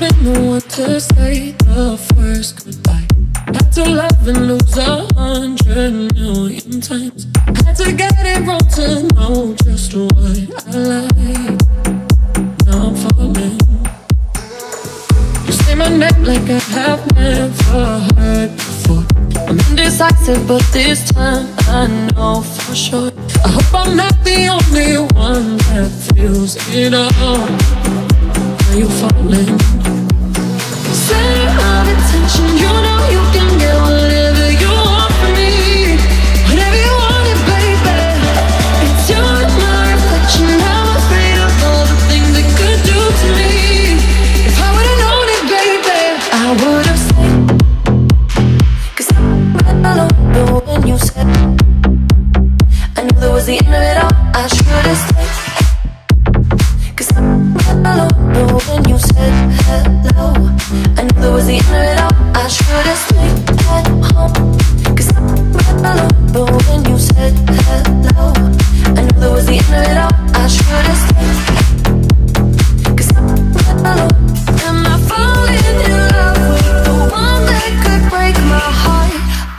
been the one to say the first goodbye. Had to love and lose 100 million times. Had to get it wrong to know just what I like. Now I'm falling. You say my name like I have never heard before. I'm indecisive, but this time I know for sure. I hope I'm not the only one that feels it all. Are you falling? Center of attention, you know you can get whatever you want from me. Whatever you want it, baby. It's you and my reflection. I'm afraid of all the things it could do to me. If I would've known it, baby, I would've stayed. Cause I'm alone when you said I knew that was the end of it all. I should've stayed. Cause I'm alone when you said hello. I knew that was the end of it all. I should've stayed at home. Cause I'm alone when you said hello. I knew that was the end of it all. I should've stayed. Cause I'm alone. Am I falling in love with the one that could break my heart?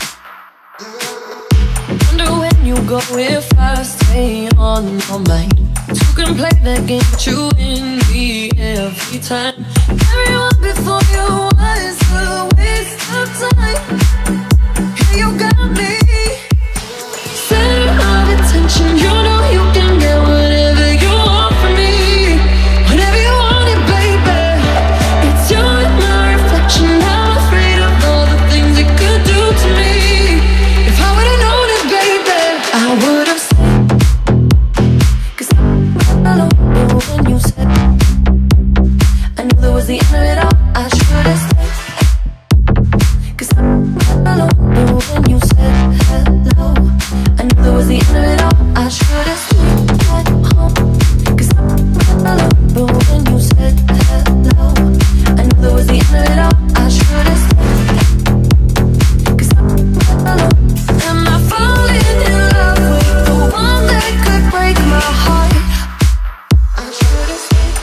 Wonder when you go if I stay on your mind. You can play that game, but you win me every time. Everyone before you was a waste of time. Here you got me, center of attention. You know you can get whatever you want from me. Whatever you want it, baby. It's you and my reflection. I'm afraid of all the things it could do to me. If I would've known it, baby, I would've stayed. Cause I'm alone when you said I knew that was the end of it all. I should've stayed. Cause I'm alone when you said hello. I knew that was the end of it all. I should've stayed at home. Cause I'm alone when you said hello. I knew that was the end of it all. I should've stayed. Cause I'm alone. Am I falling in love with the one that could break my heart? I should've stayed.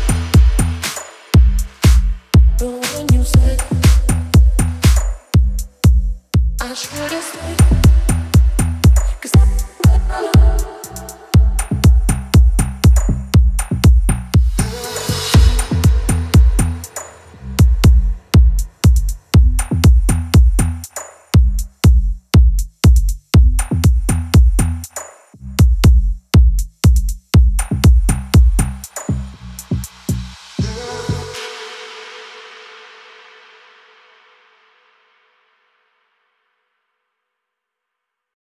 But when you said I should've stayed.